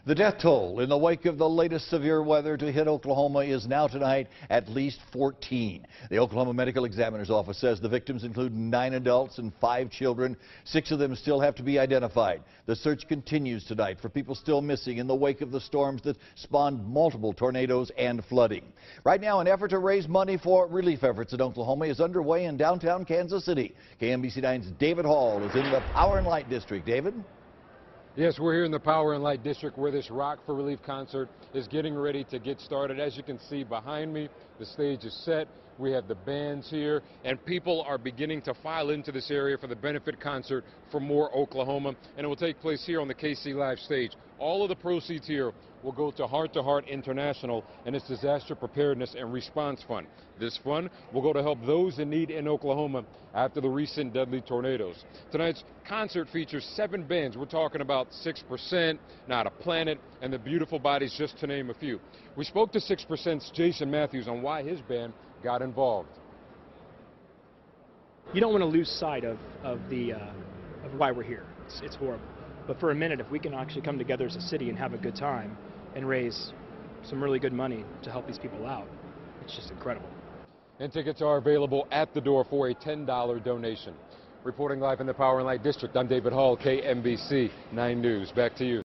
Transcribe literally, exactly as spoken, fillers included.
The death toll in the wake of the latest severe weather to hit Oklahoma is now tonight at least fourteen. The Oklahoma Medical Examiner's Office says the victims include nine adults and five children. Six of them still have to be identified. The search continues tonight for people still missing in the wake of the storms that spawned multiple tornadoes and flooding. Right now, an effort to raise money for relief efforts in Oklahoma is underway in downtown Kansas City. K M B C nine's David Hall is in the Power and Light District. David? Yes, we're here in the Power and Light District where this Rock for Relief concert is getting ready to get started. As you can see behind me, the stage is set. We have the bands here, and people are beginning to file into this area for the benefit concert for More Oklahoma, and it will take place here on the K C Live stage. All of the proceeds here will go to Heart to Heart International and its Disaster Preparedness and Response Fund. This fund will go to help those in need in Oklahoma after the recent deadly tornadoes. Tonight's concert features seven bands. We're talking about six percent, Not a Planet, and The Beautiful Bodies, just to name a few. We spoke to six percent's Jason Matthews on why his band got involved. You don't want to lose sight of, of, the, uh, of why we're here. It's, it's horrible. But for a minute, if we can actually come together as a city and have a good time and raise some really good money to help these people out, it's just incredible. And tickets are available at the door for a ten dollar donation. Reporting live in the Power and Light District, I'm David Hall, K M B C nine News. Back to you.